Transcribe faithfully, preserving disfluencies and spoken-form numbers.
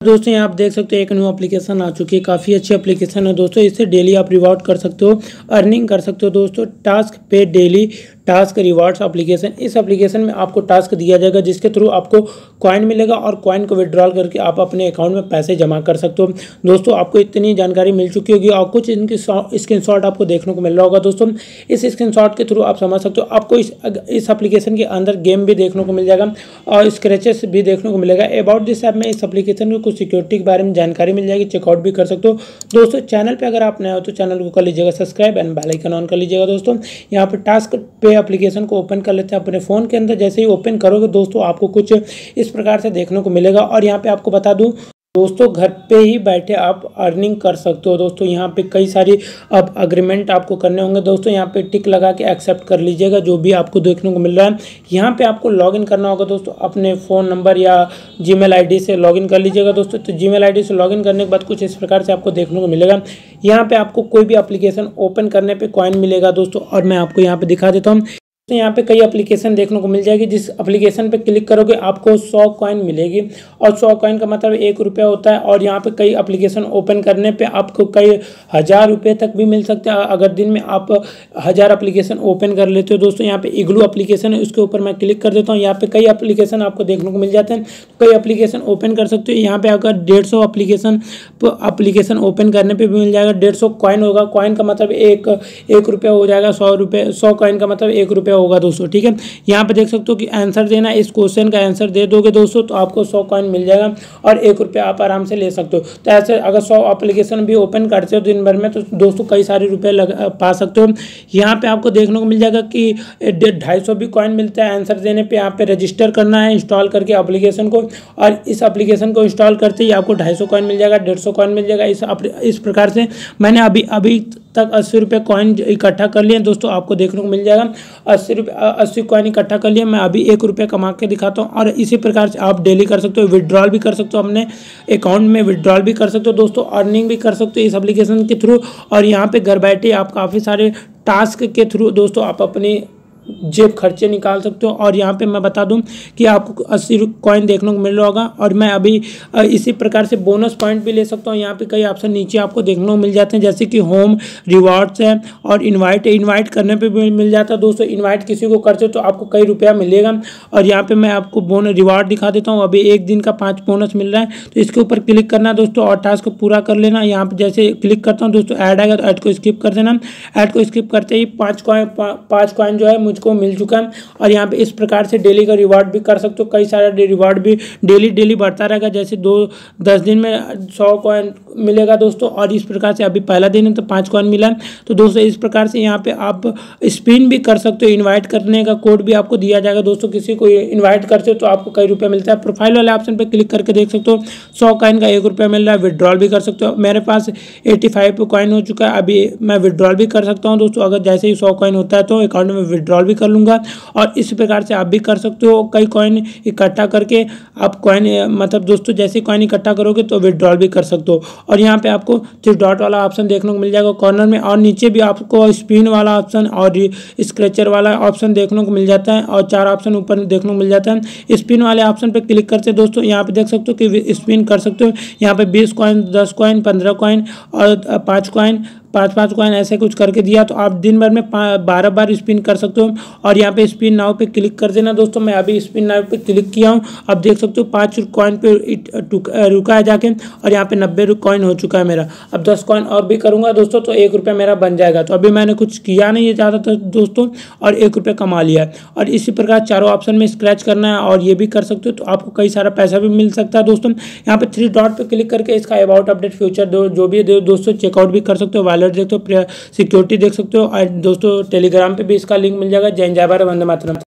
दोस्तों यहाँ आप देख सकते हो एक न्यू एप्लीकेशन आ चुकी है, काफ़ी अच्छी एप्लीकेशन है दोस्तों। इससे डेली आप रिवॉर्ड कर सकते हो, अर्निंग कर सकते हो दोस्तों। टास्क पे डेली टास्क रिवॉर्ड्स एप्लीकेशन, इस एप्लीकेशन में आपको टास्क दिया जाएगा जिसके थ्रू आपको कॉइन मिलेगा और कॉइन को विड्रॉल करके आप अपने अकाउंट में पैसे जमा कर सकते हो दोस्तों। आपको इतनी जानकारी मिल चुकी होगी और कुछ इनकी स्क्रीनशॉट आपको देखने को मिल रहा होगा दोस्तों। इस स्क्रीनशॉट के थ्रू आप समझ सकते हो। आपको इस इस एप्लीकेशन के अंदर गेम भी देखने को मिल जाएगा और स्क्रैचेस भी देखने को मिलेगा। अबाउट दिस ऐप में इस एप्लीकेशन को कुछ सिक्योरिटी के बारे में जानकारी मिल जाएगी, चेकआउट भी कर सकते हो दोस्तों। चैनल पे अगर आप नए हो तो चैनल को कर लीजिएगा subscribe and bell icon on कर लीजिएगा दोस्तों। यहाँ पर टास्क पे एप्लीकेशन को ओपन कर लेते हैं अपने फ़ोन के अंदर। जैसे ही ओपन करोगे दोस्तों आपको कुछ इस प्रकार से देखने को मिलेगा। और यहाँ पे आपको बता दूं दोस्तों, घर पे ही बैठे आप अर्निंग कर सकते हो दोस्तों। यहाँ पे कई सारी अब अग्रीमेंट आपको करने होंगे दोस्तों। यहाँ पे टिक लगा के एक्सेप्ट कर लीजिएगा जो भी आपको देखने को मिल रहा है। यहाँ पे आपको लॉगिन करना होगा दोस्तों, अपने फ़ोन नंबर या जीमेल आईडी से लॉगिन कर लीजिएगा दोस्तों। तो जीमेल आईडी से लॉगिन करने के बाद कुछ इस प्रकार से आपको देखने को मिलेगा। यहाँ पे आपको कोई भी एप्लीकेशन ओपन करने पे कॉइन मिलेगा दोस्तों। और मैं आपको यहाँ पे दिखा देता हूँ। तो यहाँ पे कई एप्लीकेशन देखने को मिल जाएगी। जिस एप्लीकेशन पे क्लिक करोगे आपको सौ कॉइन मिलेगी और सौ कॉइन का मतलब एक रुपया होता है। और यहाँ पे कई एप्लीकेशन ओपन करने पे आपको कई हज़ार रुपये तक भी मिल सकते हैं अगर दिन में आप हज़ार एप्लीकेशन ओपन कर लेते हो दोस्तों। यहाँ पे इग्लू एप्लीकेशन है, उसके ऊपर मैं क्लिक कर देता हूँ। यहाँ पे कई एप्लीकेशन आपको देखने को मिल जाते हैं, कई एप्लीकेशन ओपन कर सकते हो। यहाँ पे अगर डेढ़ सौ एप्लीकेशन एप्लीकेशन ओपन करने पर भी मिल जाएगा। डेढ़ सौ कॉइन होगा, कॉइन का मतलब एक एक रुपया हो जाएगा। सौ रुपये सौ कॉइन का मतलब एक रुपया होगा दोस्तों, ठीक है। यहाँ पे देख सकते हो कि आंसर देना, इस क्वेश्चन का आंसर दे दोगे दोस्तों तो आपको सौ कॉइन मिल जाएगा और एक रुपया आप आराम से ले सकते हो। तो ऐसे अगर सौ एप्लीकेशन भी ओपन करते हो दिन भर में तो दोस्तों कई सारे रुपए लगा पा सकते हो। यहाँ पे आपको देखने को मिल जाएगा कि ढाई सौ भी कॉइन मिलता है आंसर देने पे। यहाँ पे रजिस्टर करना है इंस्टॉल करके एप्लीकेशन को, और इस एप्लीकेशन को इंस्टॉल करते ही आपको ढाई सौ कॉइन मिल जाएगा, डेढ़ सौ कॉइन मिल जाएगा। इस इस प्रकार से मैंने अभी अभी तक अस्सी रुपये कॉइन इकट्ठा कर लिए दोस्तों। आपको देखने को मिल जाएगा अस्सी रुपये अस्सी कॉइन इकट्ठा कर लिए। मैं अभी एक रुपये कमा के दिखाता हूँ। और इसी प्रकार से आप डेली कर सकते हो, विड्रॉल भी कर सकते हो, अपने अकाउंट में विड्रॉल भी कर सकते हो दोस्तों, अर्निंग भी कर सकते हो इस एप्लीकेशन के थ्रू। और यहाँ पे घर बैठे आप काफ़ी सारे टास्क के थ्रू दोस्तों आप अपनी जेब खर्चे निकाल सकते हो। और यहाँ पे मैं बता दूं कि आपको अस्सी कॉइन देखने को मिल रहा होगा। और मैं अभी इसी प्रकार से बोनस पॉइंट भी ले सकता हूँ। यहाँ पे कई ऑप्शन नीचे आपको देखने को मिल जाते हैं, जैसे कि होम रिवॉर्ड्स है और इनवाइट इनवाइट करने पे भी मिल जाता है दोस्तों। इनवाइट किसी को करते हो तो आपको कई रुपया मिलेगा। और यहाँ पे मैं आपको बोनस रिवार्ड दिखा देता हूँ। अभी एक दिन का पाँच बोनस मिल रहा है, तो इसके ऊपर क्लिक करना दोस्तों और टास्क को पूरा कर लेना। यहाँ पे जैसे क्लिक करता हूँ दोस्तों ऐड आएगा तो ऐड को स्किप कर देना। ऐड को स्किप करते ही पाँच कॉइन पाँच कॉइन जो है को मिल चुका है। और यहाँ पे इस प्रकार से डेली का रिवार्ड भी कर सकते हो। कई सारा रिवार्ड भी डेली डेली बढ़ता रहेगा। जैसे दो दस दिन में सौ कॉइन मिलेगा दोस्तों। और इस प्रकार से अभी पहला दिन है तो पाँच कॉइन मिला। तो दोस्तों इस प्रकार से यहाँ पे आप स्पिन भी कर सकते हो। इनवाइट करने का कोड भी आपको दिया जाएगा दोस्तों। किसी को इनवाइट करते हो तो आपको कई रुपये मिलता है। प्रोफाइल वाले ऑप्शन पर क्लिक करके देख सकते हो सौ कॉइन का एक रुपया मिल रहा है। विड्रॉल भी कर सकते हो। मेरे पास एट्टी फाइव कॉइन हो चुका है, अभी मैं विड्रॉल भी कर सकता हूँ दोस्तों। अगर जैसे ही सौ कॉइन होता है तो अकाउंट में विड्रॉल भी कर लूँगा। और इस प्रकार से आप भी कर सकते हो। कई कॉइन इकट्ठा करके आप कॉइन मतलब दोस्तों जैसे कॉइन इकट्ठा करोगे तो विड्रॉल भी कर सकते हो। और यहाँ पे आपको थ्री डॉट वाला ऑप्शन देखने को मिल जाएगा कॉर्नर में, और नीचे भी आपको स्पिन वाला ऑप्शन और स्क्रैचर वाला ऑप्शन देखने को मिल जाता है। और चार ऑप्शन ऊपर देखने को मिल जाता है। स्पिन वाले ऑप्शन पर क्लिक करते हैं दोस्तों, यहाँ पे देख सकते हो कि स्पिन कर सकते हो। यहाँ पे बीस कॉइन, दस कॉइन, पंद्रह कॉइन और पाँच कॉइन पाँच पाँच कॉइन ऐसे कुछ करके दिया। तो आप दिन भर में बारह बार स्पिन कर सकते हो। और यहाँ पे स्पिन नाउ पे क्लिक कर देना दोस्तों। मैं अभी स्पिन नाउ पे क्लिक किया हूँ। अब देख सकते हो पाँच कॉइन पे रुका है जाके, और यहाँ पे नब्बे कॉइन हो चुका है मेरा। अब दस कॉइन और भी करूँगा दोस्तों तो एक रुपया मेरा बन जाएगा। तो अभी मैंने कुछ किया नहीं है ज़्यादा तो दोस्तों, और एक रुपया कमा लिया है। और इसी प्रकार चारों ऑप्शन में स्क्रैच करना है और ये भी कर सकते हो तो आपको कई सारा पैसा भी मिल सकता है दोस्तों। यहाँ पे थ्री डॉट पे क्लिक करके इसका अबाउट अपडेट फ्यूचर जो भी है दोस्तों चेकआउट भी कर सकते हो। वॉलेट देखते हो, सिक्योरिटी देख सकते हो। और दोस्तों टेलीग्राम पे भी इसका लिंक मिल जाएगा। जय जय भारत, वंदे मातरम।